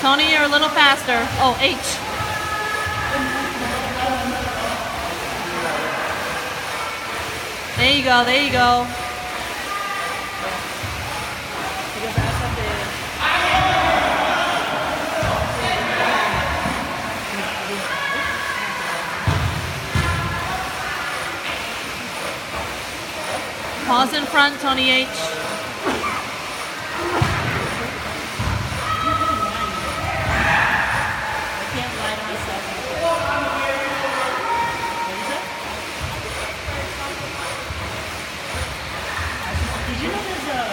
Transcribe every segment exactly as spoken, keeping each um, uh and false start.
Tony, you're a little faster. Oh, H. There you go, there you go. Pause in front, Tony H. Did you know there's a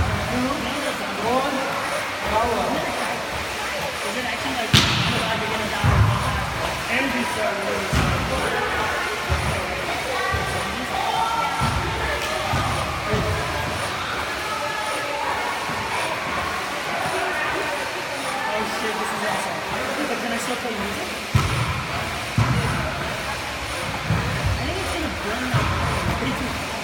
Is it actually like you're gonna die energy cell? Oh shit, this is awesome. But can I still play music? I think it's gonna burn my power way too hard.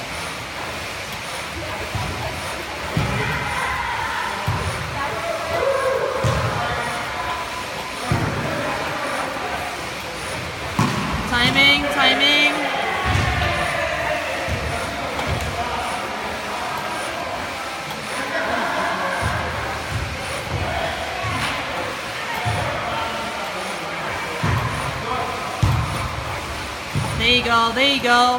Timing, timing. There you go, there you go.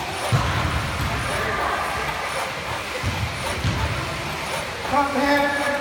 Come here.